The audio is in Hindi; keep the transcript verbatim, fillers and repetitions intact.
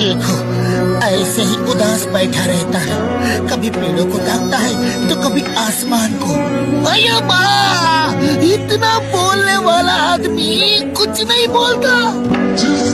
देखो, ऐसे ही उदास बैठा रहता है, कभी पेड़ों को ताकता है तो कभी आसमान को। अयो बा, इतना बोलने वाला आदमी कुछ नहीं बोलता।